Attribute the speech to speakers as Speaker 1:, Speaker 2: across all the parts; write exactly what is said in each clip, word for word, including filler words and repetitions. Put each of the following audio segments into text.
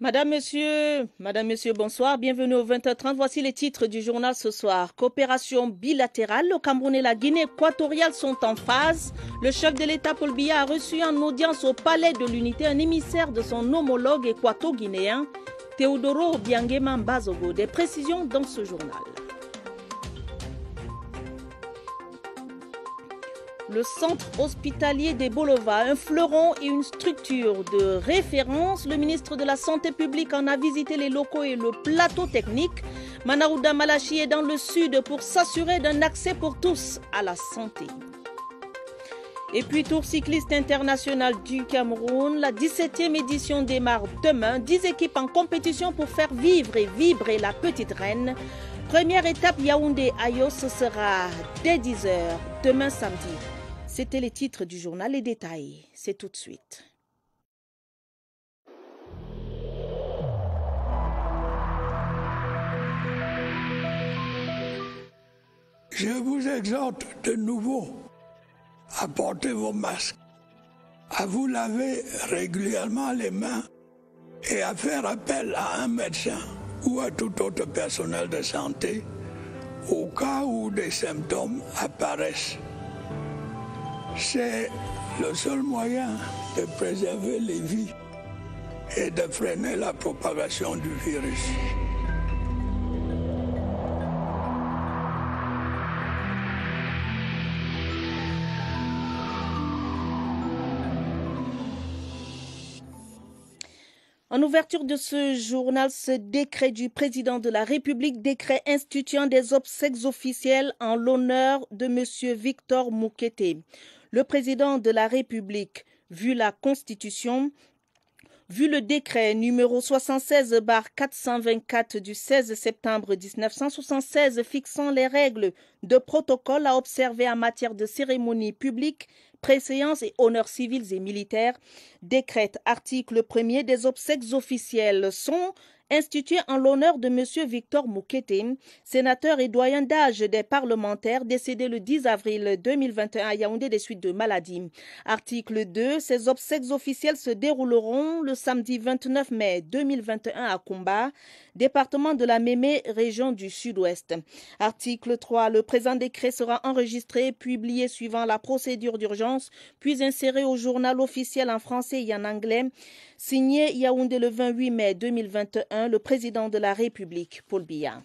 Speaker 1: Madame, Monsieur, Madame, Monsieur, bonsoir. Bienvenue au vingt heures trente. Voici les titres du journal ce soir. Coopération bilatérale. Le Cameroun et la Guinée équatoriale sont en phase. Le chef de l'État, Paul Biya, a reçu en audience au Palais de l'Unité un émissaire de son homologue équato-guinéen, Théodoro Obiangema Mbazogo. Des précisions dans ce journal. Le centre hospitalier des Bolova, un fleuron et une structure de référence. Le ministre de la Santé publique en a visité les locaux et le plateau technique. Manaouda Malachi est dans le sud pour s'assurer d'un accès pour tous à la santé. Et puis Tour cycliste international du Cameroun, la dix-septième édition démarre demain. dix équipes en compétition pour faire vivre et vibrer la petite reine. Première étape Yaoundé-Ayo, ce sera dès dix heures demain samedi. C'était les titres du journal, les détails, c'est tout de suite.
Speaker 2: Je vous exhorte de nouveau à porter vos masques, à vous laver régulièrement les mains et à faire appel à un médecin ou à tout autre personnel de santé au cas où des symptômes apparaissent. C'est le seul moyen de préserver les vies et de freiner la propagation du virus.
Speaker 1: En ouverture de ce journal, ce décret du président de la République, décret instituant des obsèques officielles en l'honneur de M. Victor Moukete. Le président de la République, vu la Constitution, vu le décret numéro soixante-seize barre quatre cent vingt-quatre du seize septembre mille neuf cent soixante-seize fixant les règles de protocole à observer en matière de cérémonies publiques, préséances et honneurs civils et militaires, décrète article premier des obsèques officielles sont instituées en l'honneur de M. Victor Moukete, sénateur et doyen d'âge des parlementaires décédé le dix avril deux mille vingt et un à Yaoundé des suites de maladie. Article deux, ces obsèques officielles se dérouleront le samedi vingt-neuf mai deux mille vingt et un à Koumba, département de la Mémé, région du Sud-Ouest. Article trois, le présent décret sera enregistré, publié suivant la procédure d'urgence, puis inséré au journal officiel en français et en anglais. Signé Yaoundé le vingt-huit mai deux mille vingt et un, le président de la République, Paul Biya.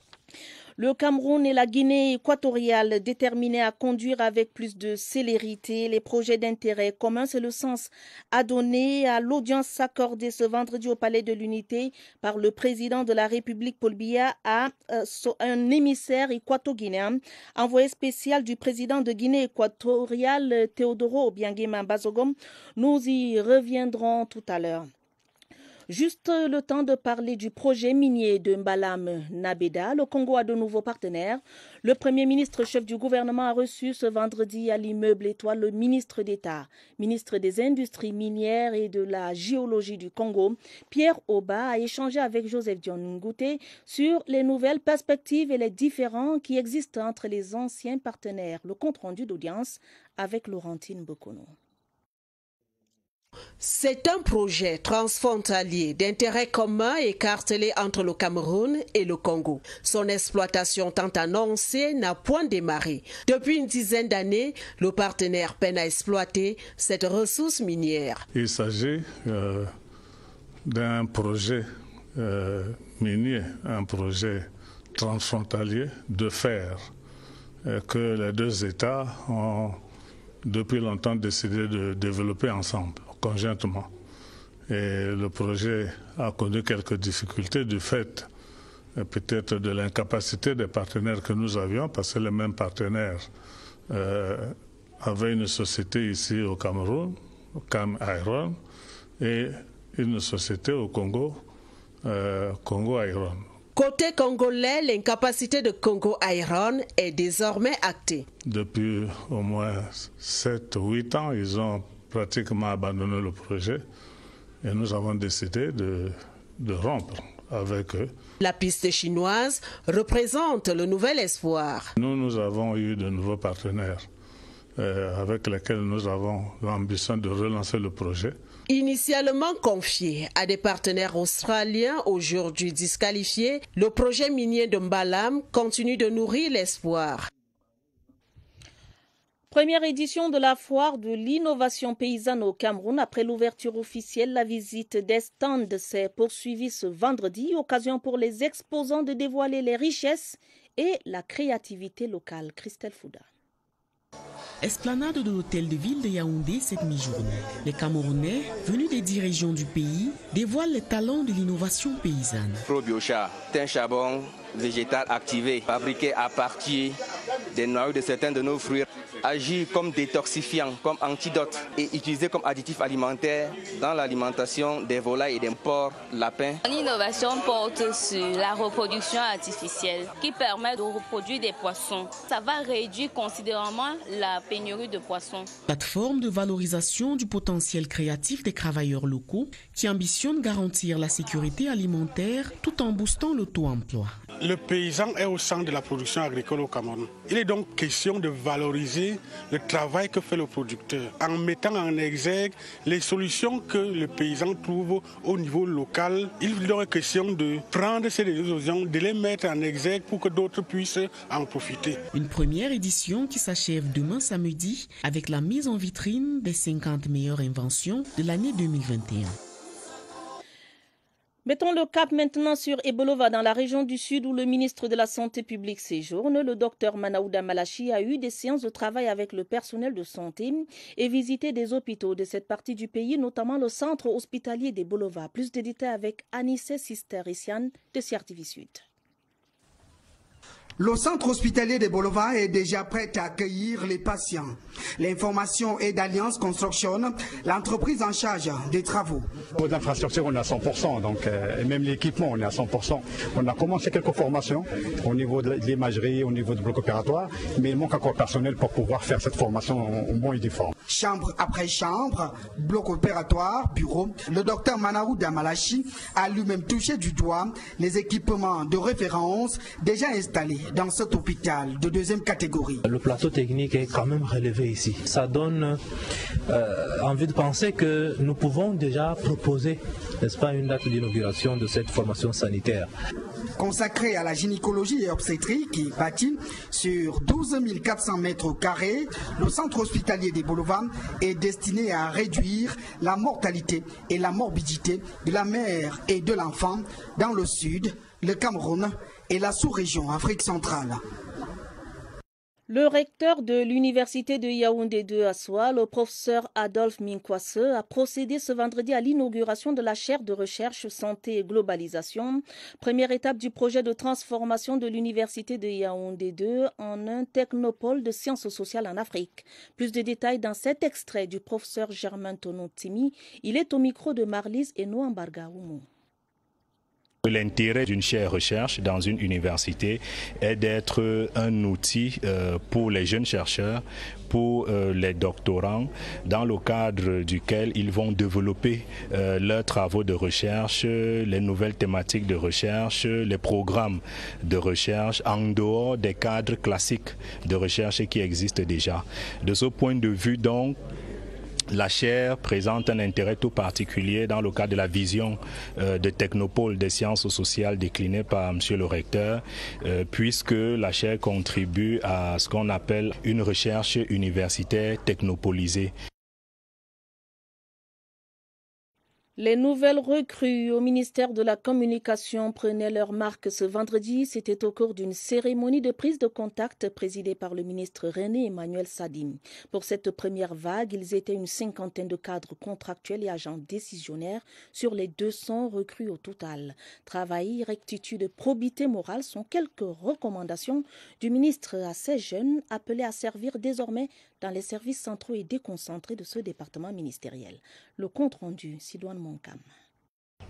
Speaker 1: Le Cameroun et la Guinée équatoriale déterminés à conduire avec plus de célérité les projets d'intérêt commun. C'est le sens à donner à l'audience accordée ce vendredi au Palais de l'Unité par le président de la République, Paul Biya, à euh, un émissaire équato-guinéen, envoyé spécial du président de Guinée équatoriale, Théodoro Obiangema Mbazogo. Nous y reviendrons tout à l'heure. Juste le temps de parler du projet minier de Mbalam Nabeda. Le Congo a de nouveaux partenaires. Le Premier ministre chef du gouvernement a reçu ce vendredi à l'immeuble Étoile le ministre d'État, ministre des Industries minières et de la Géologie du Congo, Pierre Oba, a échangé avec Joseph Dion Ngouté sur les nouvelles perspectives et les différends qui existent entre les anciens partenaires. Le compte-rendu d'audience avec Laurentine Bokono.
Speaker 3: C'est un projet transfrontalier d'intérêt commun écartelé entre le Cameroun et le Congo. Son exploitation tant annoncée n'a point démarré. Depuis une dizaine d'années, le partenaire peine à exploiter cette ressource minière.
Speaker 4: Il s'agit euh, d'un projet euh, minier, un projet transfrontalier de fer euh, que les deux États ont depuis longtemps décidé de développer ensemble, conjointement. Et le projet a connu quelques difficultés du fait euh, peut-être de l'incapacité des partenaires que nous avions, parce que les mêmes partenaires euh, avaient une société ici au Cameroun, Cam Iron, et une société au Congo, euh, Congo Iron.
Speaker 3: Côté congolais, l'incapacité de Congo Iron est désormais actée.
Speaker 4: Depuis au moins sept ou huit ans, ils ont pratiquement abandonné le projet et nous avons décidé de, de rompre avec eux.
Speaker 3: La piste chinoise représente le nouvel espoir.
Speaker 4: Nous, nous avons eu de nouveaux partenaires euh, avec lesquels nous avons l'ambition de relancer le projet.
Speaker 3: Initialement confié à des partenaires australiens, aujourd'hui disqualifiés, le projet minier de Mbalam continue de nourrir l'espoir.
Speaker 1: Première édition de la foire de l'innovation paysanne au Cameroun. Après l'ouverture officielle, la visite des stands s'est poursuivie ce vendredi, occasion pour les exposants de dévoiler les richesses et la créativité locale. Christelle Fouda.
Speaker 5: Esplanade de l'hôtel de ville de Yaoundé cette mi-journée. Les Camerounais, venus des dix régions du pays, dévoilent les talents de l'innovation paysanne.
Speaker 6: ProBiochar, un charbon végétal activé, fabriqué à partir des noyaux de certains de nos fruits, agit comme détoxifiant, comme antidote et utilisé comme additif alimentaire dans l'alimentation des volailles et des porcs, lapins.
Speaker 7: L'innovation porte sur la reproduction artificielle qui permet de reproduire des poissons. Ça va réduire considérablement la pénurie de poissons.
Speaker 5: Plateforme de valorisation du potentiel créatif des travailleurs locaux qui ambitionne garantir la sécurité alimentaire tout en boostant le taux-emploi.
Speaker 8: Le paysan est au centre de la production agricole au Cameroun. Il est donc question de valoriser le travail que fait le producteur en mettant en exergue les solutions que le paysan trouve au niveau local. Il est donc question de prendre ces décisions, de les mettre en exergue pour que d'autres puissent en profiter.
Speaker 5: Une première édition qui s'achève demain samedi avec la mise en vitrine des cinquante meilleures inventions de l'année deux mille vingt et un.
Speaker 1: Mettons le cap maintenant sur Ebolova dans la région du Sud où le ministre de la Santé publique séjourne. Le docteur Manaouda Malachi a eu des séances de travail avec le personnel de santé et visité des hôpitaux de cette partie du pays, notamment le centre hospitalier d'Ebolova. Plus de détails avec Anissé Sister-Issiane de C R T V Sud.
Speaker 9: Le centre hospitalier de Bolova est déjà prêt à accueillir les patients. L'information est d'Alliance Construction, l'entreprise en charge des travaux.
Speaker 10: Aux infrastructures, on est à cent pour cent, donc, euh, et même l'équipement, on est à cent pour cent. On a commencé quelques formations au niveau de l'imagerie, au niveau du bloc opératoire, mais il manque encore personnel pour pouvoir faire cette formation en, en bon et due forme.
Speaker 9: Chambre après chambre, bloc opératoire, bureau, le docteur Manaouda Malachi a lui-même touché du doigt les équipements de référence déjà installés dans cet hôpital de deuxième catégorie.
Speaker 11: Le plateau technique est quand même relevé ici. Ça donne euh, envie de penser que nous pouvons déjà proposer, n'est-ce pas, une date d'inauguration de cette formation sanitaire.
Speaker 9: Consacré à la gynécologie et obstétrique et bâti sur douze mille quatre cents mètres carrés, le centre hospitalier des Bolova est destiné à réduire la mortalité et la morbidité de la mère et de l'enfant dans le sud, le Cameroun et la sous-région Afrique centrale.
Speaker 1: Le recteur de l'université de Yaoundé deux à Soa, le professeur Adolphe Minkwase, a procédé ce vendredi à l'inauguration de la chaire de recherche santé et globalisation, première étape du projet de transformation de l'université de Yaoundé deux en un technopôle de sciences sociales en Afrique. Plus de détails dans cet extrait du professeur Germain Tonontimi. Il est au micro de Marlise et Noambarga Oumou.
Speaker 12: L'intérêt d'une chaire recherche dans une université est d'être un outil pour les jeunes chercheurs, pour les doctorants, dans le cadre duquel ils vont développer leurs travaux de recherche, les nouvelles thématiques de recherche, les programmes de recherche en dehors des cadres classiques de recherche qui existent déjà. De ce point de vue, donc, la chaire présente un intérêt tout particulier dans le cadre de la vision euh, de technopôle des sciences sociales déclinée par Monsieur le recteur, euh, puisque la chaire contribue à ce qu'on appelle une recherche universitaire technopolisée.
Speaker 1: Les nouvelles recrues au ministère de la Communication prenaient leur marque ce vendredi. C'était au cours d'une cérémonie de prise de contact présidée par le ministre René Emmanuel Sadim. Pour cette première vague, ils étaient une cinquantaine de cadres contractuels et agents décisionnaires sur les deux cents recrues au total. Travail, rectitude, probité morale sont quelques recommandations du ministre à ces jeunes appelés à servir désormais dans les services centraux et déconcentrés de ce département ministériel. Le compte rendu, Sidoine Moncam.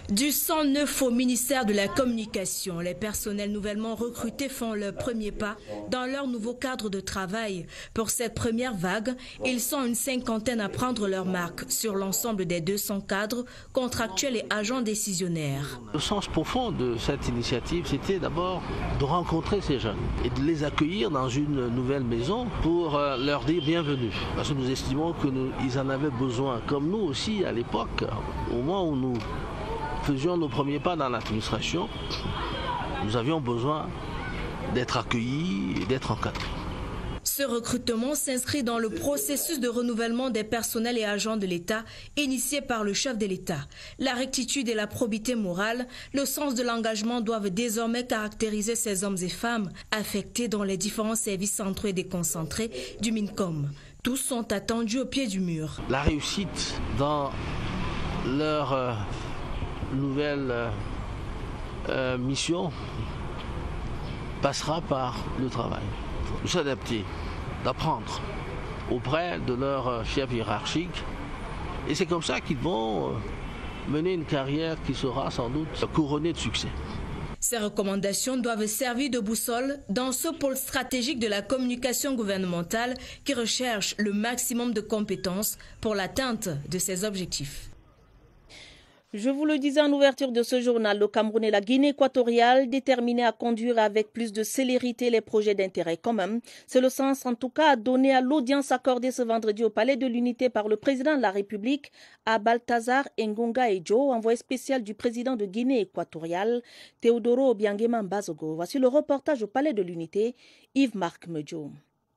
Speaker 13: Du cent neuf au ministère de la Communication, les personnels nouvellement recrutés font leur premier pas dans leur nouveau cadre de travail. Pour cette première vague, ils sont une cinquantaine à prendre leur marque sur l'ensemble des deux cents cadres, contractuels et agents décisionnaires.
Speaker 14: Le sens profond de cette initiative, c'était d'abord de rencontrer ces jeunes et de les accueillir dans une nouvelle maison pour leur dire bienvenue. Parce que nous estimons qu'ils en avaient besoin, comme nous aussi à l'époque, au moment où nous faisions nos premiers pas dans l'administration, nous avions besoin d'être accueillis et d'être encadrés.
Speaker 13: Ce recrutement s'inscrit dans le processus de renouvellement des personnels et agents de l'État initié par le chef de l'État. La rectitude et la probité morale, le sens de l'engagement doivent désormais caractériser ces hommes et femmes affectés dans les différents services centraux et déconcentrés du MINCOM. Tous sont attendus au pied du mur.
Speaker 14: La réussite dans leur euh, nouvelle euh, euh, mission passera par le travail. De s'adapter, d'apprendre auprès de leur chef hiérarchique. Et c'est comme ça qu'ils vont mener une carrière qui sera sans doute couronnée de succès.
Speaker 13: Ces recommandations doivent servir de boussole dans ce pôle stratégique de la communication gouvernementale qui recherche le maximum de compétences pour l'atteinte de ces objectifs.
Speaker 1: Je vous le disais en ouverture de ce journal, le Cameroun et la Guinée équatoriale déterminés à conduire avec plus de célérité les projets d'intérêt commun. C'est le sens en tout cas donné à l'audience accordée ce vendredi au Palais de l'Unité par le président de la République à Balthazar Ngonga Edjo, envoyé spécial du président de Guinée équatoriale, Teodoro Obiangema Mbazogo. Voici le reportage au Palais de l'Unité, Yves-Marc Medjo.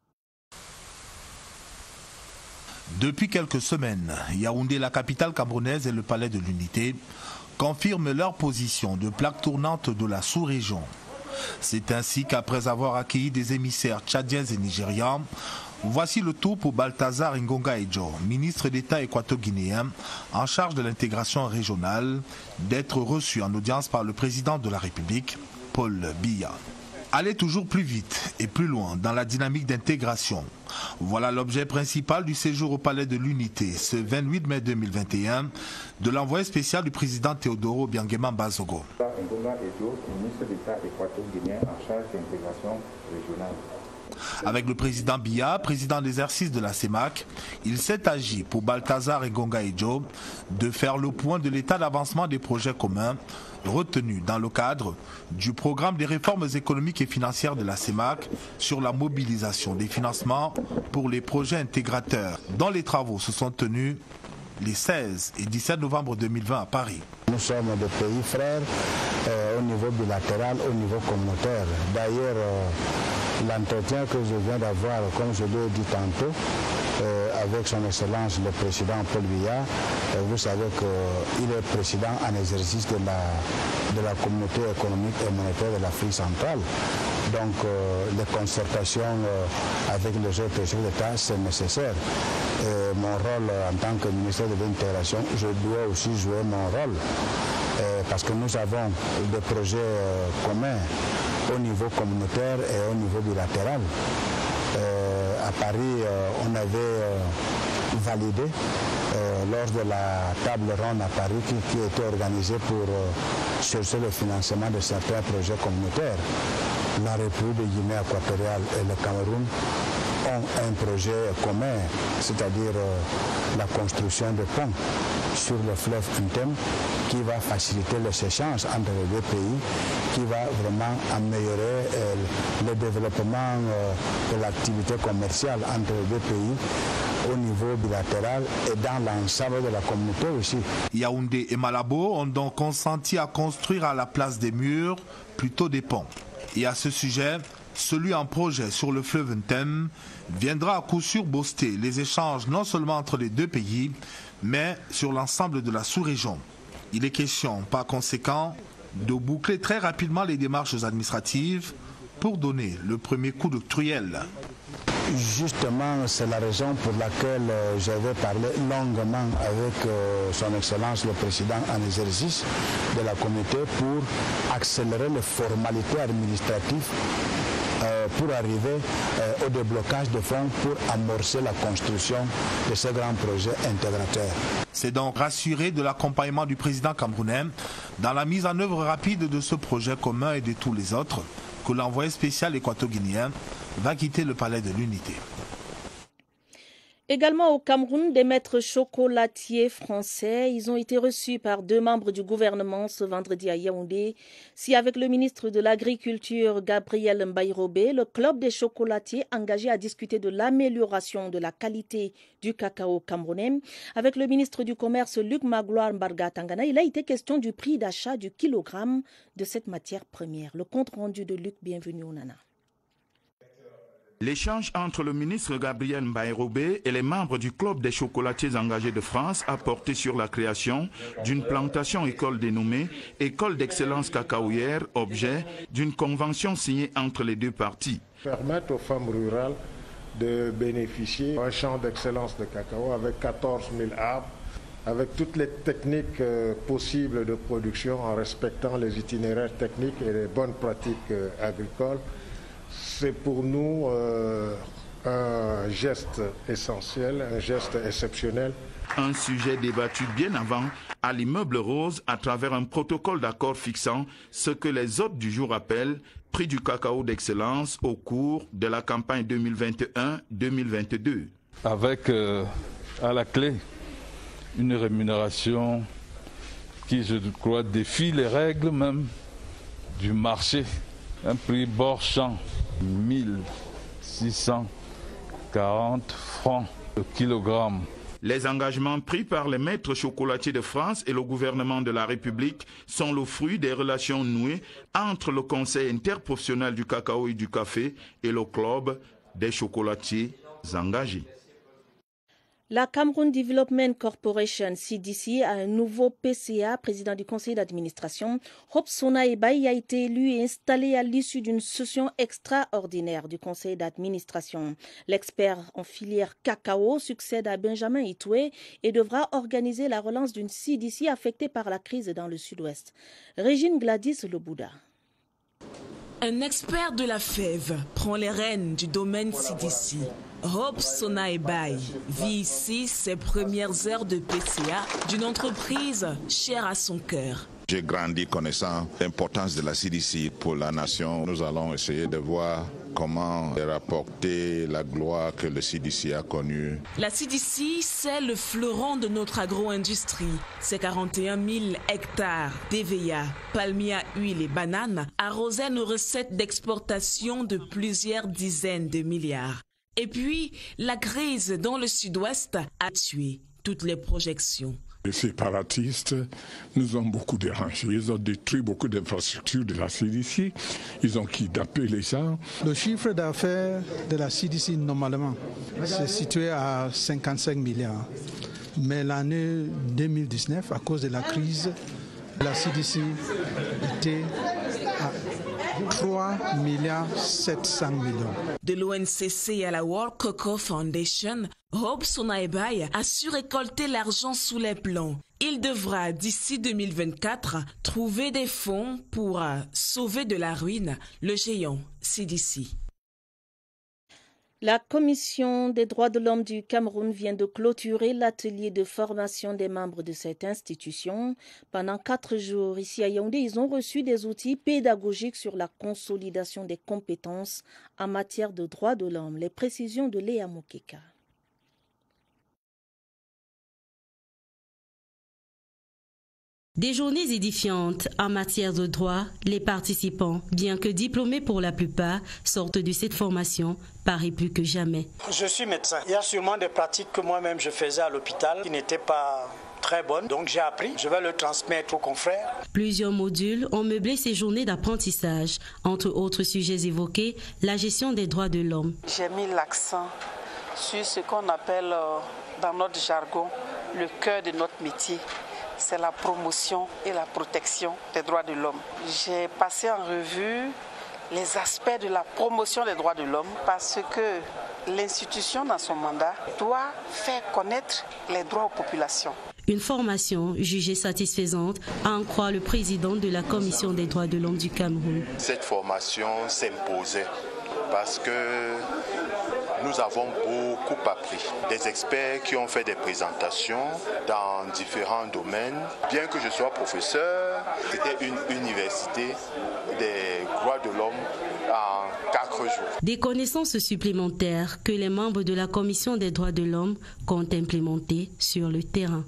Speaker 15: Depuis quelques semaines, Yaoundé, la capitale camerounaise et le Palais de l'Unité confirment leur position de plaque tournante de la sous-région. C'est ainsi qu'après avoir accueilli des émissaires tchadiens et nigérians, voici le tour pour Balthazar Ngonga Edjo, ministre d'État équato-guinéen en charge de l'intégration régionale, d'être reçu en audience par le président de la République, Paul Biya. Aller toujours plus vite et plus loin dans la dynamique d'intégration. Voilà l'objet principal du séjour au Palais de l'Unité ce vingt-huit mai deux mille vingt et un de l'envoyé spécial du président Teodoro Obiangema Mbazogo. Avec le président Biya, président d'exercice de la CEMAC, il s'est agi pour Balthazar Ngonga Edjo de faire le point de l'état d'avancement des projets communs retenus dans le cadre du programme des réformes économiques et financières de la CEMAC sur la mobilisation des financements pour les projets intégrateurs, dont les travaux se sont tenus les seize et dix-sept novembre deux mille vingt à Paris.
Speaker 16: Nous sommes des pays frères euh, au niveau bilatéral, au niveau communautaire. D'ailleurs, euh, l'entretien que je viens d'avoir, comme je l'ai dit tantôt, euh, avec son Excellence le Président Paul Biya, euh, vous savez qu'il est président en exercice de la, de la communauté économique et monétaire de l'Afrique centrale. Donc euh, les concertations euh, avec les autres chefs d'État, c'est nécessaire. Et mon rôle en tant que ministre de l'Intégration, je dois aussi jouer mon rôle. Euh, parce que nous avons des projets euh, communs au niveau communautaire et au niveau bilatéral. Euh, à Paris, euh, on avait euh, validé euh, lors de la table ronde à Paris qui, qui était organisée pour euh, chercher le financement de certains projets communautaires. La République de Guinée équatoriale et le Cameroun ont un projet commun, c'est-à-dire euh, la construction de ponts sur le fleuve Ntem qui va faciliter les échanges entre les deux pays, qui va vraiment améliorer euh, le développement euh, de l'activité commerciale entre les deux pays au niveau bilatéral et dans l'ensemble de la communauté aussi.
Speaker 15: Yaoundé et Malabo ont donc consenti à construire à la place des murs plutôt des ponts. Et à ce sujet, celui en projet sur le fleuve Ntem viendra à coup sûr booster les échanges non seulement entre les deux pays, mais sur l'ensemble de la sous-région. Il est question, par conséquent, de boucler très rapidement les démarches administratives pour donner le premier coup de truelle.
Speaker 16: Justement, c'est la raison pour laquelle euh, j'avais parlé longuement avec euh, son Excellence le Président en exercice de la communauté pour accélérer les formalités administratives euh, pour arriver euh, au déblocage de fonds pour amorcer la construction de ce grand projet intégrateur.
Speaker 15: C'est donc rassuré de l'accompagnement du président camerounais dans la mise en œuvre rapide de ce projet commun et de tous les autres que l'envoyé spécial équato-guinéen va quitter le palais de l'Unité.
Speaker 1: Également au Cameroun, des maîtres chocolatiers français, ils ont été reçus par deux membres du gouvernement ce vendredi à Yaoundé. Si avec le ministre de l'Agriculture, Gabriel Mbaye-Robé, le club des chocolatiers engagé à discuter de l'amélioration de la qualité du cacao camerounais, avec le ministre du Commerce, Luc Magloire Mbarga Tangana, il a été question du prix d'achat du kilogramme de cette matière première. Le compte rendu de Luc, bienvenue au Nana.
Speaker 17: L'échange entre le ministre Gabriel Mbaye-Robé et les membres du Club des chocolatiers engagés de France a porté sur la création d'une plantation école dénommée École d'excellence cacaoyère, objet d'une convention signée entre les deux parties.
Speaker 18: Permettre aux femmes rurales de bénéficier d'un champ d'excellence de cacao avec quatorze mille arbres, avec toutes les techniques euh, possibles de production en respectant les itinéraires techniques et les bonnes pratiques euh, agricoles. C'est pour nous euh, un geste essentiel, un geste exceptionnel.
Speaker 17: Un sujet débattu bien avant à l'immeuble Rose à travers un protocole d'accord fixant ce que les hôtes du jour appellent prix du cacao d'excellence au cours de la campagne deux mille vingt et un deux mille vingt-deux.
Speaker 19: Avec euh, à la clé une rémunération qui, je crois, défie les règles même du marché. Un prix bord champ, mille six cent quarante francs le kilogramme.
Speaker 17: Les engagements pris par les maîtres chocolatiers de France et le gouvernement de la République sont le fruit des relations nouées entre le Conseil interprofessionnel du cacao et du café et le club des chocolatiers engagés.
Speaker 1: La Cameroun Development Corporation, C D C, a un nouveau P C A, président du conseil d'administration. Hope Sona Ebaye a été élu et installé à l'issue d'une session extraordinaire du conseil d'administration. L'expert en filière cacao succède à Benjamin Itoué et devra organiser la relance d'une C D C affectée par la crise dans le sud-ouest. Régine Gladys Lebouda.
Speaker 20: Un expert de la fève prend les rênes du domaine C D C. Hope Sona Ebaye vit ici ses premières heures de P C A d'une entreprise chère à son cœur.
Speaker 21: J'ai grandi connaissant l'importance de la C D C pour la nation. Nous allons essayer de voir comment rapporter la gloire que le C D C a connue.
Speaker 20: La C D C, c'est le fleuron de notre agro-industrie. Ses quarante et un mille hectares d'E V A, palmiers à huile et bananes arrosaient nos recettes d'exportation de plusieurs dizaines de milliards. Et puis, la crise dans le sud-ouest a tué toutes les projections.
Speaker 22: Les séparatistes nous ont beaucoup dérangés. Ils ont détruit beaucoup d'infrastructures de la C D C. Ils ont kidnappé les gens.
Speaker 23: Le chiffre d'affaires de la C D C, normalement, c'est situé à cinquante-cinq milliards. Mais l'année deux mille dix-neuf, à cause de la crise, la C D C était à trois milliards sept cents millions.
Speaker 20: De l'O N C C à la World Cocoa Foundation, Hope Sona Ebaye a su récolter l'argent sous les plombs. Il devra, d'ici deux mille vingt-quatre, trouver des fonds pour sauver de la ruine le géant C D C.
Speaker 1: La Commission des droits de l'homme du Cameroun vient de clôturer l'atelier de formation des membres de cette institution. Pendant quatre jours, ici à Yaoundé, ils ont reçu des outils pédagogiques sur la consolidation des compétences en matière de droits de l'homme. Les précisions de Léa Mokeka.
Speaker 24: Des journées édifiantes en matière de droit, les participants, bien que diplômés pour la plupart, sortent de cette formation paraît plus que jamais.
Speaker 25: Je suis médecin. Il y a sûrement des pratiques que moi-même je faisais à l'hôpital qui n'étaient pas très bonnes. Donc j'ai appris, je vais le transmettre aux confrères.
Speaker 24: Plusieurs modules ont meublé ces journées d'apprentissage. Entre autres sujets évoqués, la gestion des droits de l'homme.
Speaker 26: J'ai mis l'accent sur ce qu'on appelle dans notre jargon le cœur de notre métier. C'est la promotion et la protection des droits de l'homme. J'ai passé en revue les aspects de la promotion des droits de l'homme parce que l'institution, dans son mandat, doit faire connaître les droits aux populations.
Speaker 24: Une formation jugée satisfaisante, à en croire le président de la Commission des droits de l'homme du Cameroun.
Speaker 27: Cette formation s'imposait
Speaker 2: parce que nous avons beaucoup appris. Des experts qui ont fait des présentations dans différents domaines. Bien que je sois professeur, c'était une université des droits de l'homme en quatre jours.
Speaker 24: Des connaissances supplémentaires que les membres de la Commission des droits de l'homme comptent implémenter sur le terrain.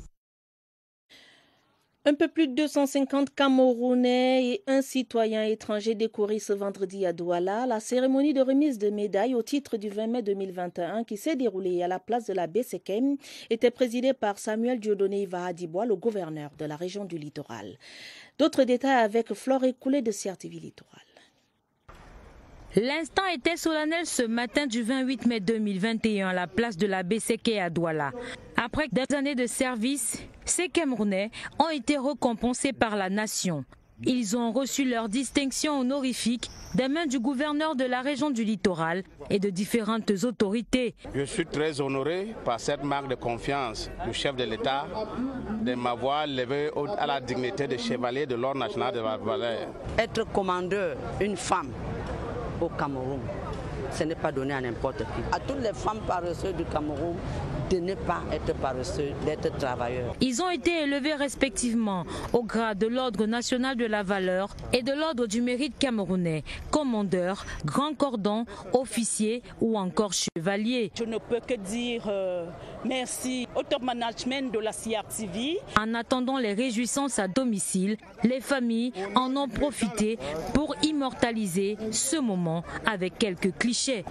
Speaker 1: Un peu plus de deux cent cinquante Camerounais et un citoyen étranger décorés ce vendredi à Douala. La cérémonie de remise de médailles au titre du vingt mai deux mille vingt et un qui s'est déroulée à la place de la Bessékem était présidée par Samuel Dieudonné Iva-Adibois, le gouverneur de la région du littoral. D'autres détails avec Flore Écoulé de C R T V Littoral.
Speaker 3: L'instant était solennel ce matin du vingt-huit mai deux mille vingt et un à la place de la Besséké à Douala. Après des années de service, ces Camerounais ont été récompensés par la nation. Ils ont reçu leur distinction honorifique des mains du gouverneur de la région du littoral et de différentes autorités.
Speaker 4: Je suis très honoré par cette marque de confiance du chef de l'État de m'avoir levé à la dignité de chevalier de l'ordre national de la valeur.
Speaker 6: Être commandeur, une femme au Cameroun, ce n'est pas donné à n'importe qui. À toutes les femmes paresseuses du Cameroun, de ne pas être paresseux, d'être travailleurs.
Speaker 3: Ils ont été élevés respectivement au grade de l'Ordre national de la valeur et de l'Ordre du mérite camerounais, commandeur, grand cordon, officier ou encore chevalier.
Speaker 7: Je ne peux que dire euh, merci au top management de la C R T V.
Speaker 3: En attendant les réjouissances à domicile, les familles en ont profité pour immortaliser ce moment avec quelques clichés.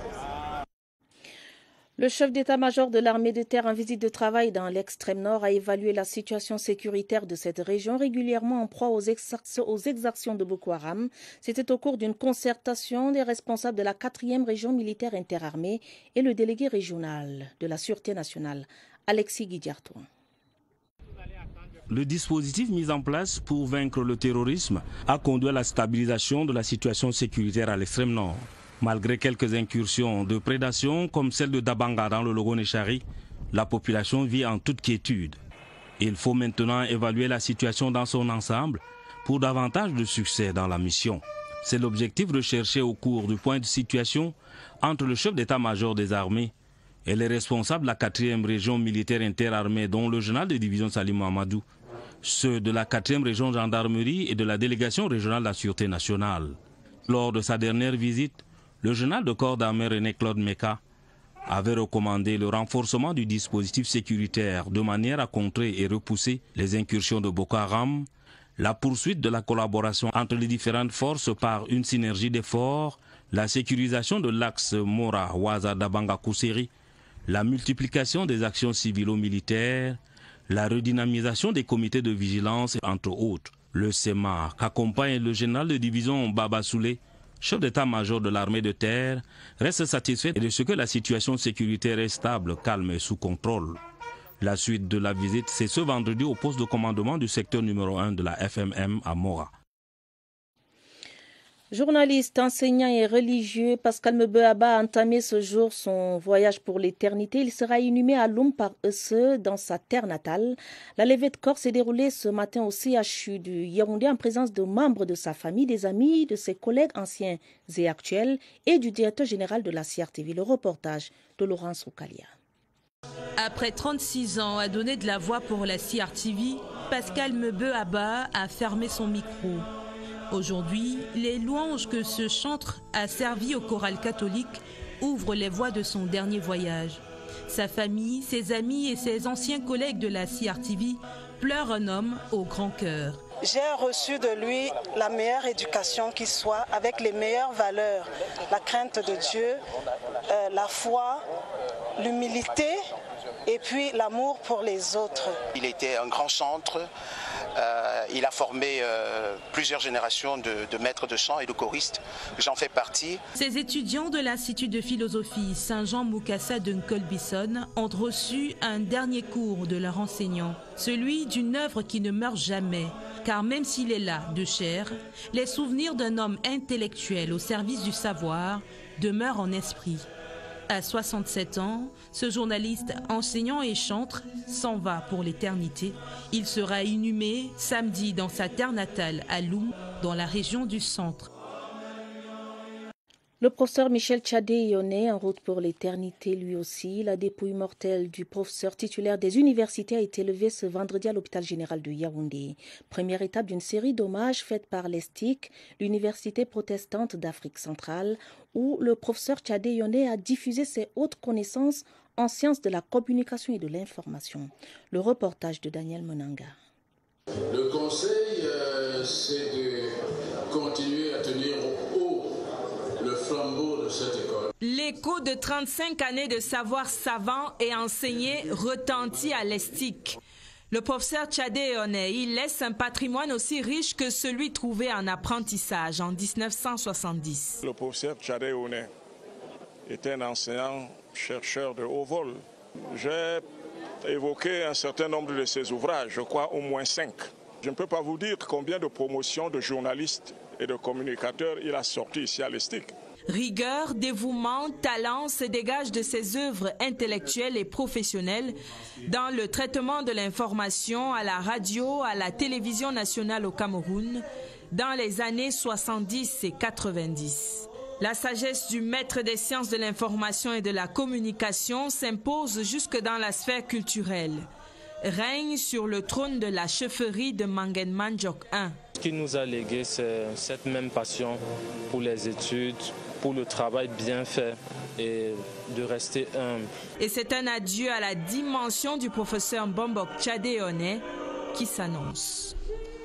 Speaker 1: Le chef d'état-major de l'armée de terre en visite de travail dans l'extrême nord a évalué la situation sécuritaire de cette région, régulièrement en proie aux, aux exactions de Boko Haram. C'était au cours d'une concertation des responsables de la quatrième région militaire interarmée et le délégué régional de la Sûreté nationale, Alexis Guidiartoin.
Speaker 8: Le dispositif mis en place pour vaincre le terrorisme a conduit à la stabilisation de la situation sécuritaire à l'extrême nord. Malgré quelques incursions de prédation comme celle de Dabanga dans le Logo-Nechari, la population vit en toute quiétude. Il faut maintenant évaluer la situation dans son ensemble pour davantage de succès dans la mission. C'est l'objectif recherché au cours du point de situation entre le chef d'état-major des armées et les responsables de la quatrième région militaire interarmée, dont le général de division Salim Mamadou, ceux de la quatrième région gendarmerie et de la délégation régionale de la Sûreté nationale. Lors de sa dernière visite, le général de corps d'armée René Claude Meka avait recommandé le renforcement du dispositif sécuritaire de manière à contrer et repousser les incursions de Boko Haram, la poursuite de la collaboration entre les différentes forces par une synergie d'efforts, la sécurisation de l'axe Mora-Waza-Dabanga-Kousseri, la multiplication des actions civilo-militaires, la redynamisation des comités de vigilance, entre autres. Le S E M A, qu'accompagne le général de division Baba Soulé, chef d'état-major de l'armée de terre, reste satisfait de ce que la situation sécuritaire est stable, calme et sous contrôle. La suite de la visite, c'est ce vendredi au poste de commandement du secteur numéro un de la F M M à Mora.
Speaker 1: Journaliste, enseignant et religieux, Pascal Mebeuaba a entamé ce jour son voyage pour l'éternité. Il sera inhumé à Loum par Esse, dans sa terre natale. La levée de corps s'est déroulée ce matin au C H U du Yaoundé en présence de membres de sa famille, des amis, de ses collègues anciens et actuels et du directeur général de la C R T V. Le reportage de Laurence Oukalia.
Speaker 3: Après trente-six ans à donner de la voix pour la C R T V, Pascal Mebeuaba a fermé son micro. Aujourd'hui, les louanges que ce chantre a servi au choral catholique ouvrent les voies de son dernier voyage. Sa famille, ses amis et ses anciens collègues de la C R T V pleurent un homme au grand cœur.
Speaker 26: J'ai reçu de lui la meilleure éducation qui soit, avec les meilleures valeurs, la crainte de Dieu, euh, la foi, l'humilité et puis l'amour pour les autres.
Speaker 27: Il était un grand chantre. Euh, il a formé euh, plusieurs générations de, de maîtres de chant et de choristes. J'en fais partie.
Speaker 3: Ces étudiants de l'Institut de philosophie Saint-Jean-Moukassa de Nkolbisson ont reçu un dernier cours de leur enseignant, celui d'une œuvre qui ne meurt jamais. Car même s'il est là de chair, les souvenirs d'un homme intellectuel au service du savoir demeurent en esprit. À soixante-sept ans, ce journaliste, enseignant et chantre s'en va pour l'éternité. Il sera inhumé samedi dans sa terre natale à Loum, dans la région du centre.
Speaker 1: Le professeur Michel Tchadé-Ioné, en route pour l'éternité lui aussi. La dépouille mortelle du professeur titulaire des universités a été levée ce vendredi à l'hôpital général de Yaoundé. Première étape d'une série d'hommages faite par l'E S T I C, l'université protestante d'Afrique centrale, où le professeur Tchadé-Ioné a diffusé ses hautes connaissances en sciences de la communication et de l'information. Le reportage de Daniel Monanga.
Speaker 5: Le conseil, euh, c'est de continuer à tenir haut le flambeau de cette école.
Speaker 3: L'écho de trente-cinq années de savoir savant et enseigné retentit à l'E S T I C. Le professeur Tchadé-Ioné, il laisse un patrimoine aussi riche que celui trouvé en apprentissage en mille neuf cent soixante-dix.
Speaker 9: Le professeur Tchadé-Ioné était un enseignant chercheur de haut vol. J'ai évoqué un certain nombre de ses ouvrages, je crois au moins cinq. Je ne peux pas vous dire combien de promotions de journalistes et de communicateurs il a sorti ici à l'E S T I C.
Speaker 3: Rigueur, dévouement, talent se dégagent de ses œuvres intellectuelles et professionnelles dans le traitement de l'information à la radio, à la télévision nationale au Cameroun, dans les années soixante-dix et quatre-vingt-dix. La sagesse du maître des sciences de l'information et de la communication s'impose jusque dans la sphère culturelle. Règne sur le trône de la chefferie de Mangenman Djok I.
Speaker 10: Ce qui nous a légué, c'est cette même passion pour les études, pour le travail bien fait et de rester humble.
Speaker 3: Et c'est un adieu à la dimension du professeur Mbombok Tchadé-Ioné qui s'annonce.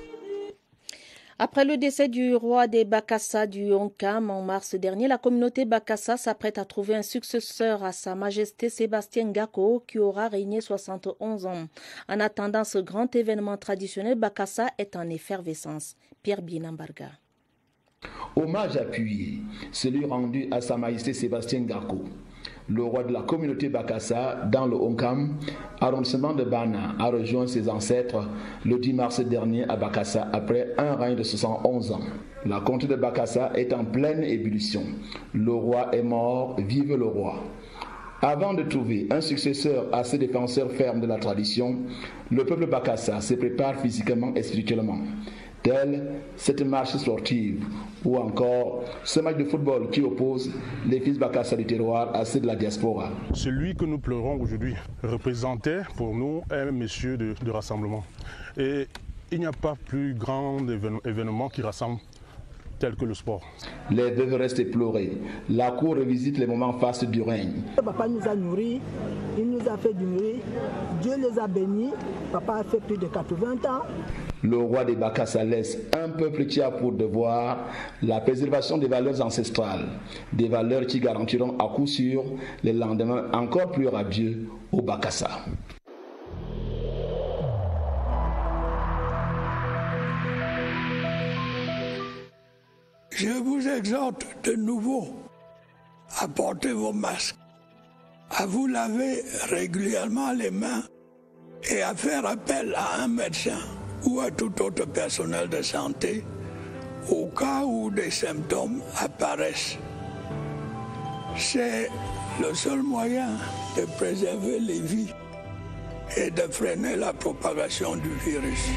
Speaker 1: Après le décès du roi des Bakassa du Onkam en mars dernier, la communauté Bakassa s'apprête à trouver un successeur à sa majesté Sébastien Ngako qui aura régné soixante et onze ans. En attendant ce grand événement traditionnel, Bakassa est en effervescence. Pierre Binambarga.
Speaker 11: Hommage appuyé, celui rendu à sa majesté Sébastien Ngako, le roi de la communauté Bakassa dans le Onkam, arrondissement de Bana, a rejoint ses ancêtres le dix mars dernier à Bakassa après un règne de soixante et onze ans. La comté de Bakassa est en pleine ébullition. Le roi est mort, vive le roi. Avant de trouver un successeur à ce défenseur ferme de la tradition, le peuple Bakassa se prépare physiquement et spirituellement. Telle cette marche sportive ou encore ce match de football qui oppose les fils Bakassa du terroir à ceux de la diaspora.
Speaker 22: Celui que nous pleurons aujourd'hui représentait pour nous un monsieur de, de rassemblement. Et il n'y a pas plus grand événement qui rassemble tel que le sport.
Speaker 11: Les veuves restent éplorées. La cour revisite les moments fastes du règne.
Speaker 12: Papa nous a nourris, il nous a fait du nourrir, Dieu les a bénis. Papa a fait plus de quatre-vingts ans.
Speaker 11: Le roi des Bakassa laisse un peuple qui a pour devoir la préservation des valeurs ancestrales, des valeurs qui garantiront à coup sûr les lendemains encore plus radieux au Bakassa.
Speaker 13: Je vous exhorte de nouveau à porter vos masques, à vous laver régulièrement les mains et à faire appel à un médecin ou à tout autre personnel de santé au cas où des symptômes apparaissent. C'est le seul moyen de préserver les vies et de freiner la propagation du virus.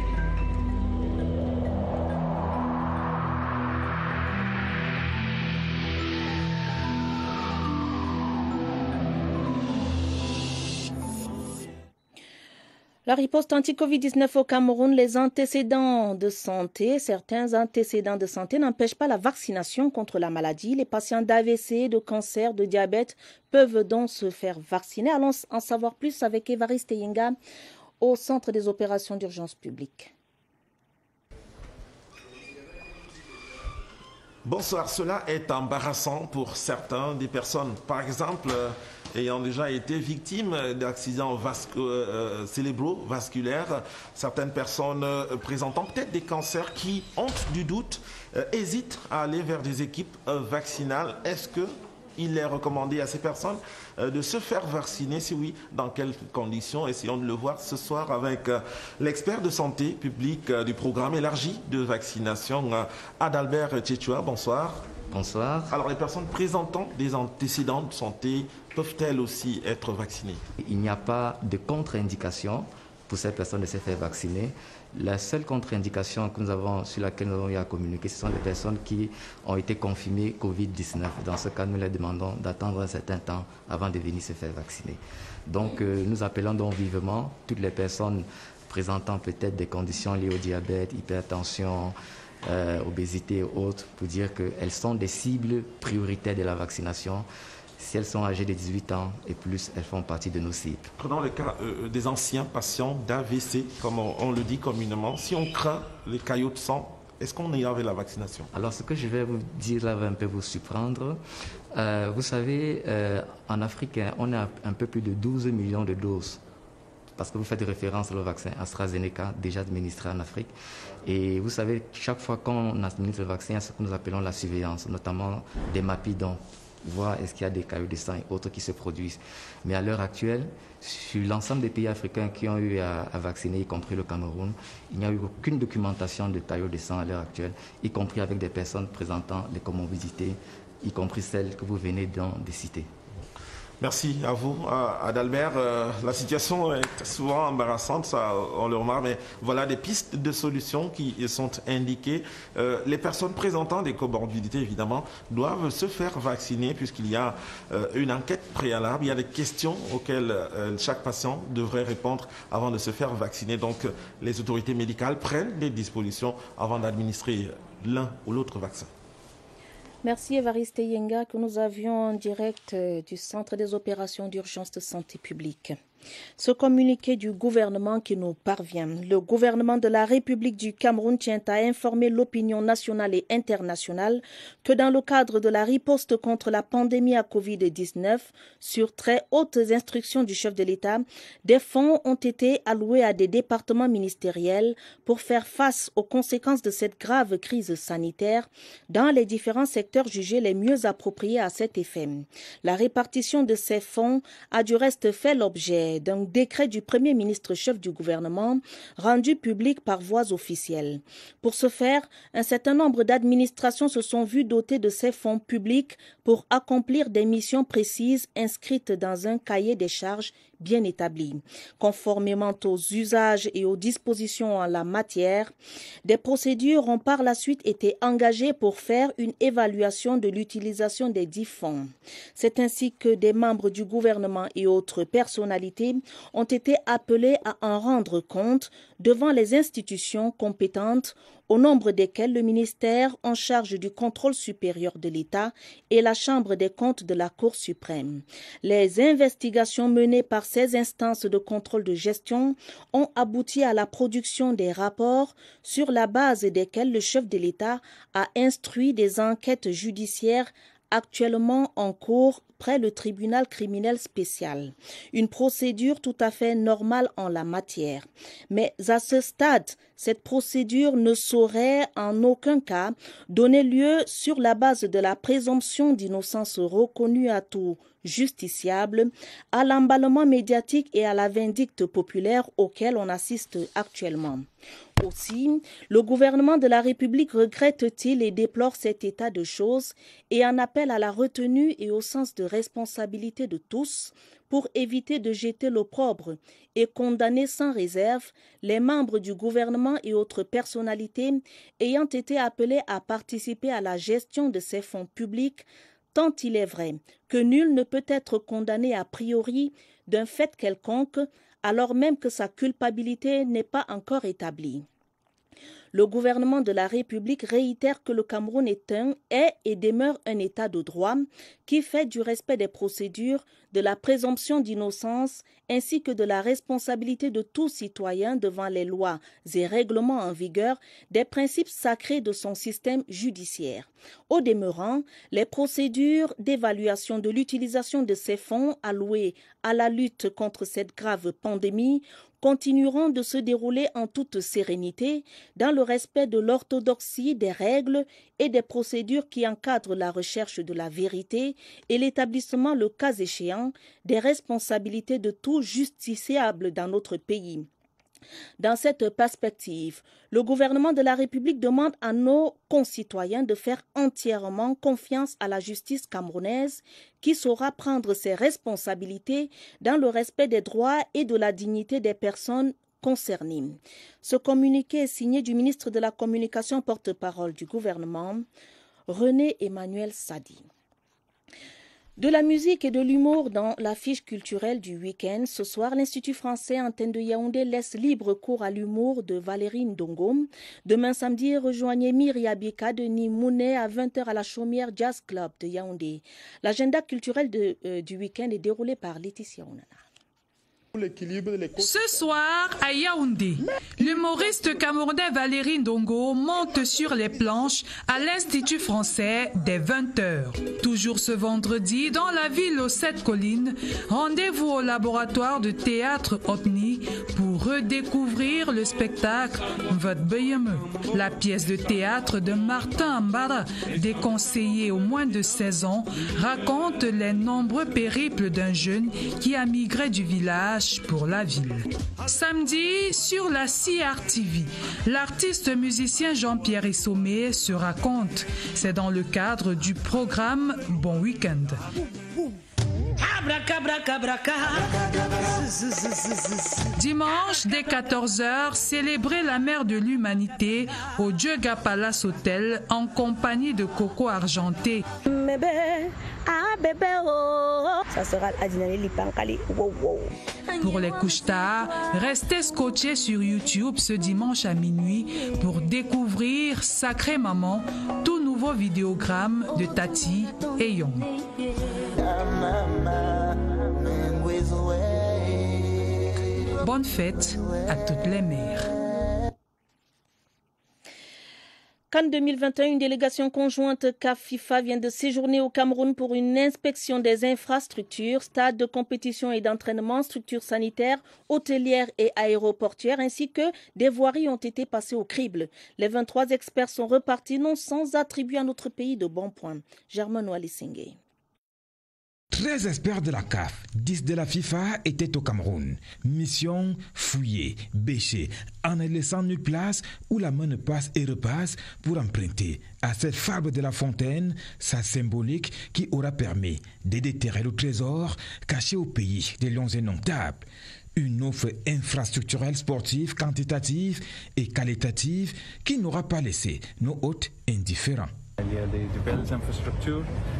Speaker 1: La riposte anti-Covid dix-neuf au Cameroun, les antécédents de santé, certains antécédents de santé n'empêchent pas la vaccination contre la maladie. Les patients d'A V C, de cancer, de diabète peuvent donc se faire vacciner. Allons en savoir plus avec Évariste Yinga au Centre des opérations d'urgence publique.
Speaker 14: Bonsoir, cela est embarrassant pour certains des personnes. Par exemple, euh, ayant déjà été victimes d'accidents euh, cérébrovasculaires, certaines personnes euh, présentant peut-être des cancers qui, honte du doute, euh, hésitent à aller vers des équipes euh, vaccinales. Est-ce que il est recommandé à ces personnes euh, de se faire vacciner? Si oui, dans quelles conditions? Essayons de le voir ce soir avec euh, l'expert de santé publique euh, du programme élargi de vaccination, euh, Adalbert Tchéchoua. Bonsoir.
Speaker 28: Bonsoir.
Speaker 14: Alors, les personnes présentant des antécédents de santé peuvent-elles aussi être vaccinées?
Speaker 28: Il n'y a pas de contre-indication
Speaker 15: pour ces personnes de se faire vacciner. La seule contre-indication que nous avons, sur laquelle nous avons eu à communiquer, ce sont des personnes qui ont été confirmées covid dix-neuf. Dans ce cas, nous leur demandons d'attendre un certain temps avant de venir se faire vacciner. Donc, euh, nous appelons donc vivement toutes les personnes présentant peut-être des conditions liées au diabète, hypertension, euh, obésité et autres, pour dire qu'elles sont des cibles prioritaires de la vaccination. Si elles sont âgées de dix-huit ans et plus, elles font partie de nos cibles.
Speaker 14: Prenons le cas euh, des anciens patients d'A V C, comme on, on le dit communément. Si on craint les caillots de sang, est-ce qu'on ira avec la vaccination?
Speaker 15: Alors, ce que je vais vous dire là va un peu vous surprendre. Euh, vous savez, euh, en Afrique, on a un peu plus de douze millions de doses. Parce que vous faites référence au vaccin AstraZeneca, déjà administré en Afrique. Et vous savez, chaque fois qu'on administre le vaccin, il y a ce que nous appelons la surveillance, notamment des mapidons, voir est-ce qu'il y a des caillots de sang et autres qui se produisent. Mais à l'heure actuelle, sur l'ensemble des pays africains qui ont eu à, à vacciner, y compris le Cameroun, il n'y a eu aucune documentation de caillots de sang à l'heure actuelle, y compris avec des personnes présentant des comorbidités, y compris celles que vous venez de citer.
Speaker 14: Merci à vous, Adalbert. Euh, la situation est souvent embarrassante, ça, on le remarque, mais voilà des pistes de solutions qui sont indiquées. Euh, les personnes présentant des comorbidités, évidemment, doivent se faire vacciner puisqu'il y a euh, une enquête préalable. Il y a des questions auxquelles euh, chaque patient devrait répondre avant de se faire vacciner. Donc, les autorités médicales prennent des dispositions avant d'administrer l'un ou l'autre vaccin.
Speaker 1: Merci Évariste Yenga que nous avions en direct du Centre des opérations d'urgence de santé publique. Ce communiqué du gouvernement qui nous parvient, le gouvernement de la République du Cameroun tient à informer l'opinion nationale et internationale que dans le cadre de la riposte contre la pandémie à covid dix-neuf, sur très hautes instructions du chef de l'État, des fonds ont été alloués à des départements ministériels pour faire face aux conséquences de cette grave crise sanitaire dans les différents secteurs jugés les mieux appropriés à cet effet. La répartition de ces fonds a du reste fait l'objet d'un décret du Premier ministre chef du gouvernement rendu public par voie officielle. Pour ce faire, un certain nombre d'administrations se sont vues dotées de ces fonds publics pour accomplir des missions précises inscrites dans un cahier des charges bien établi. Conformément aux usages et aux dispositions en la matière, des procédures ont par la suite été engagées pour faire une évaluation de l'utilisation des dix fonds. C'est ainsi que des membres du gouvernement et autres personnalités ont été appelés à en rendre compte devant les institutions compétentes, au nombre desquelles le ministère en charge du contrôle supérieur de l'État et la Chambre des comptes de la Cour suprême. Les investigations menées par ces instances de contrôle de gestion ont abouti à la production des rapports sur la base desquels le chef de l'État a instruit des enquêtes judiciaires actuellement en cours près le tribunal criminel spécial. Une procédure tout à fait normale en la matière. Mais à ce stade, cette procédure ne saurait en aucun cas donner lieu, sur la base de la présomption d'innocence reconnue à tout justiciable, à l'emballement médiatique et à la vindicte populaire auquel on assiste actuellement. Aussi, le gouvernement de la République regrette-t-il et déplore cet état de choses et en appelle à la retenue et au sens de responsabilité de tous pour éviter de jeter l'opprobre et condamner sans réserve les membres du gouvernement et autres personnalités ayant été appelés à participer à la gestion de ces fonds publics, tant il est vrai que nul ne peut être condamné a priori d'un fait quelconque, alors même que sa culpabilité n'est pas encore établie. Le gouvernement de la République réitère que le Cameroun est un, est et demeure un État de droit qui fait du respect des procédures, de la présomption d'innocence ainsi que de la responsabilité de tout citoyen devant les lois et règlements en vigueur des principes sacrés de son système judiciaire. Au demeurant, les procédures d'évaluation de l'utilisation de ces fonds alloués à la lutte contre cette grave pandémie continueront de se dérouler en toute sérénité dans le respect de l'orthodoxie des règles et des procédures qui encadrent la recherche de la vérité et l'établissement, le cas échéant, des responsabilités de tout justiciable dans notre pays. Dans cette perspective, le gouvernement de la République demande à nos concitoyens de faire entièrement confiance à la justice camerounaise qui saura prendre ses responsabilités dans le respect des droits et de la dignité des personnes concernés. Ce communiqué est signé du ministre de la Communication porte-parole du gouvernement, René Emmanuel Sadi. De la musique et de l'humour dans l'affiche culturelle du week-end. Ce soir, l'Institut français Antenne de Yaoundé laisse libre cours à l'humour de Valérie Ndongo. Demain samedi, rejoignez Myria Bika de Nimouné à vingt heures à la Chaumière Jazz Club de Yaoundé. L'agenda culturel de, euh, du week-end est déroulé par Laetitia Onana.
Speaker 16: Ce soir, à Yaoundé, l'humoriste camerounais Valérie Ndongo monte sur les planches à l'Institut français dès vingt heures. Toujours ce vendredi, dans la ville aux sept collines, rendez-vous au laboratoire de théâtre Otni pour redécouvrir le spectacle Votre Beyeme. La pièce de théâtre de Martin Ambara, déconseillé aux moins de seize ans, raconte les nombreux périples d'un jeune qui a migré du village pour la ville. Samedi, sur la C R T V, l'artiste musicien Jean-Pierre Essomé se raconte. C'est dans le cadre du programme Bon Week-end. Dimanche, dès quatorze heures, célébrez la mère de l'humanité au Djega Palace Hotel en compagnie de Coco Argenté.
Speaker 17: Ça sera
Speaker 16: Pour les couches tard, restez scotchés sur YouTube ce dimanche à minuit pour découvrir Sacré Maman, tout nouveau vidéogramme de Tati et Young. Bonne fête à toutes les mères.
Speaker 1: CAN deux mille vingt et un, une délégation conjointe C A F FIFA vient de séjourner au Cameroun pour une inspection des infrastructures, stades de compétition et d'entraînement, structures sanitaires, hôtelières et aéroportuaires, ainsi que des voiries ont été passées au crible. Les vingt-trois experts sont repartis non sans attribuer à notre pays de bons points. Germain Oualissengue.
Speaker 18: treize experts de la C A F, dix de la FIFA étaient au Cameroun. Mission fouiller, bêcher, en ne laissant nulle place où la main ne passe et repasse pour emprunter à cette fable de la fontaine sa symbolique qui aura permis de déterrer le trésor caché au pays des lions indomptables. Une offre infrastructurelle sportive, quantitative et qualitative qui n'aura pas laissé nos hôtes indifférents.
Speaker 19: Il y a des, de belles infrastructures,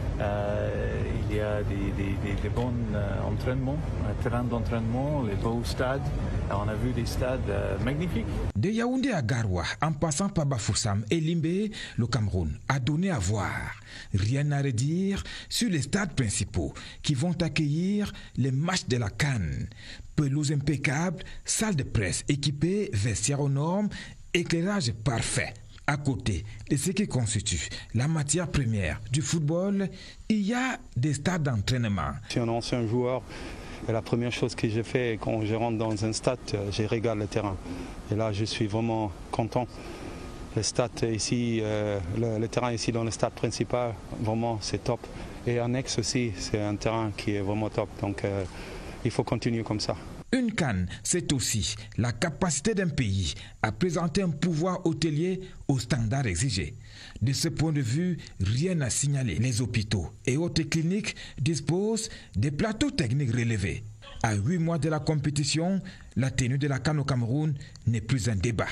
Speaker 19: euh, il y a des, des, des, des bons euh, entraînements, un terrain d'entraînement, les beaux stades. On a vu des stades euh, magnifiques.
Speaker 18: De Yaoundé à Garoua, en passant par Bafoussam et Limbé, le Cameroun a donné à voir. Rien à redire sur les stades principaux qui vont accueillir les matchs de la CAN. Pelouse impeccable, salle de presse équipée, vestiaires aux normes, éclairage parfait. À côté de ce qui constitue la matière première du football, il y a des stades d'entraînement.
Speaker 20: Je suis un ancien joueur et la première chose que j'ai fait quand je rentre dans un stade, je regarde le terrain. Et là, je suis vraiment content. Le stade ici, euh, le, le terrain ici dans le stade principal, vraiment c'est top. Et annexe aussi, c'est un terrain qui est vraiment top. Donc euh, il faut continuer comme ça.
Speaker 18: Une CAN, c'est aussi la capacité d'un pays à présenter un pouvoir hôtelier aux standards exigés. De ce point de vue, rien à signaler. Les hôpitaux et autres cliniques disposent des plateaux techniques relevés. À huit mois de la compétition, la tenue de la CAN au Cameroun n'est plus un débat.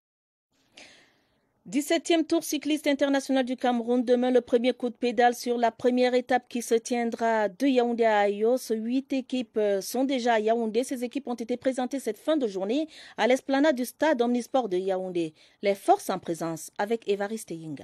Speaker 1: dix-septième Tour cycliste international du Cameroun. Demain, le premier coup de pédale sur la première étape qui se tiendra de Yaoundé à Ayos. Huit équipes sont déjà à Yaoundé. Ces équipes ont été présentées cette fin de journée à l'esplanade du stade Omnisport de Yaoundé. Les forces en présence avec Évariste Yinga.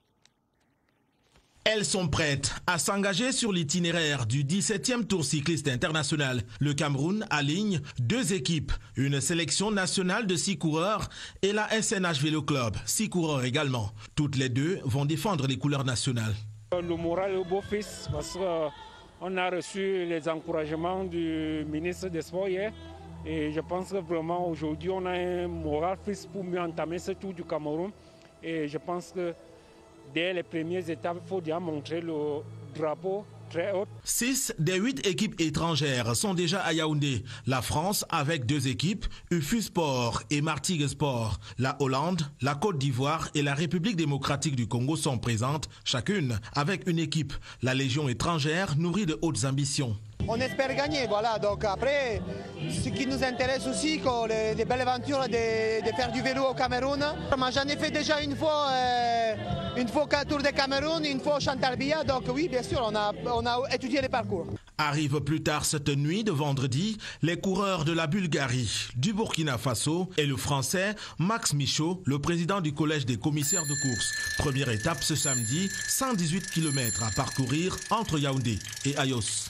Speaker 21: Elles sont prêtes à s'engager sur l'itinéraire du dix-septième Tour cycliste international. Le Cameroun aligne deux équipes, une sélection nationale de six coureurs et la S N H Vélo Club, six coureurs également. Toutes les deux vont défendre les couleurs nationales.
Speaker 23: Le moral est au beau-fils parce qu'on a reçu les encouragements du ministre des Sports hier. Et je pense que vraiment aujourd'hui on a un moral fils pour mieux entamer ce Tour du Cameroun. Et je pense que dès les premières étapes, il faut déjà montrer le drapeau très haut.
Speaker 21: Six des huit équipes étrangères sont déjà à Yaoundé. La France avec deux équipes, U F U Sport et Martigues Sport. La Hollande, la Côte d'Ivoire et la République démocratique du Congo sont présentes, chacune avec une équipe. La Légion étrangère nourrit de hautes ambitions.
Speaker 2: on espère gagner. Voilà. Donc après, ce qui nous intéresse aussi, les, les belles aventures de, de faire du vélo au Cameroun. J'en ai fait déjà une fois, euh, une fois au Tour de Cameroun, une fois au Chantalbia. Donc oui, bien sûr, on a, on a étudié les parcours.
Speaker 21: Arrivent plus tard cette nuit de vendredi les coureurs de la Bulgarie, du Burkina Faso et le Français Max Michaud, le président du collège des commissaires de course. Première étape ce samedi, cent dix-huit kilomètres à parcourir entre Yaoundé et Ayos.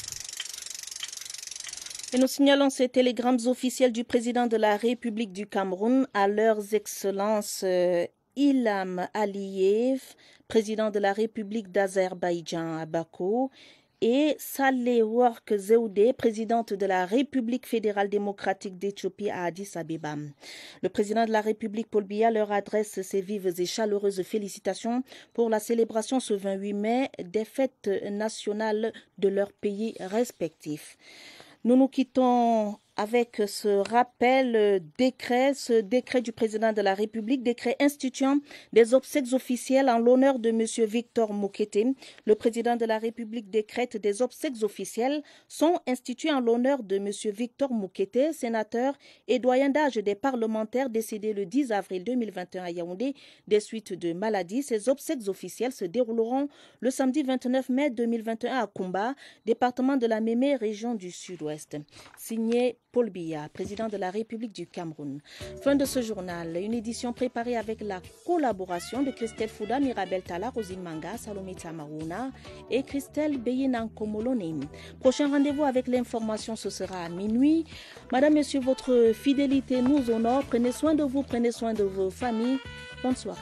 Speaker 1: Et nous signalons ces télégrammes officiels du président de la République du Cameroun à leurs excellences euh, Ilham Aliyev, président de la République d'Azerbaïdjan à Bakou, et Sahle-Work Zewde, présidente de la République fédérale démocratique d'Éthiopie à Addis Abeba. Le président de la République, Paul Biya, leur adresse ses vives et chaleureuses félicitations pour la célébration ce vingt-huit mai des fêtes nationales de leurs pays respectifs. Nous nous quittons avec ce rappel décret, ce décret du président de la République, décret instituant des obsèques officielles en l'honneur de M. Victor Moukete. Le président de la République décrète des obsèques officielles sont instituées en l'honneur de M. Victor Moukete, sénateur et doyen d'âge des parlementaires décédé le dix avril deux mille vingt et un à Yaoundé des suites de maladie. Ces obsèques officielles se dérouleront le samedi vingt-neuf mai deux mille vingt et un à Kumba, département de la Mémé, région du Sud-Ouest. Signé Paul Biya, président de la République du Cameroun. Fin de ce journal, une édition préparée avec la collaboration de Christelle Fouda, Mirabel Tala, Rosine Manga, Salomé Tamarouna et Christelle Beyinan-Komolone. Prochain rendez-vous avec l'information, ce sera à minuit. Madame, Monsieur, votre fidélité nous honore. Prenez soin de vous, prenez soin de vos familles. Bonne soirée.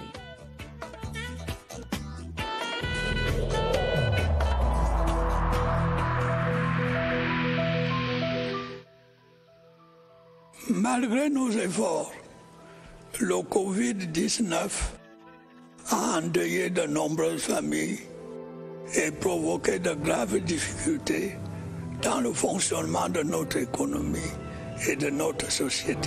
Speaker 13: Malgré nos efforts, le covid dix-neuf a endeuillé de nombreuses familles et provoqué de graves difficultés dans le fonctionnement de notre économie et de notre société.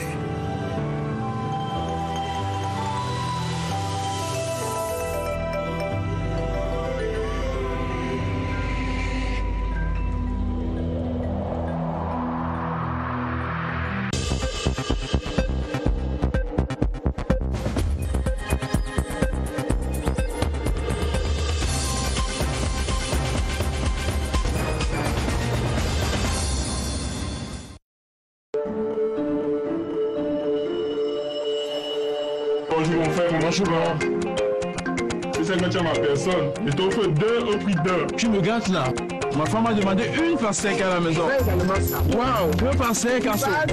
Speaker 4: Bonjour mon frère, comment tu vas? Tu sais que tu as ma personne. Je t'offre deux au prix d'un. Tu me gâtes là. Ma femme m'a demandé une par cinq à la maison. Waouh, deux par cinq à ça.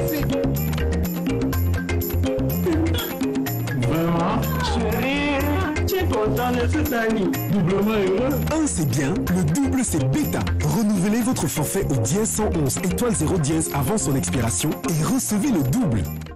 Speaker 4: Vraiment? Chérie, tu es content de cette année. Doublement heureux.
Speaker 6: Un c'est bien, le double c'est bêta. Renouvelez votre forfait au dièse cent onze étoile zéro dièse avant son expiration et recevez le double.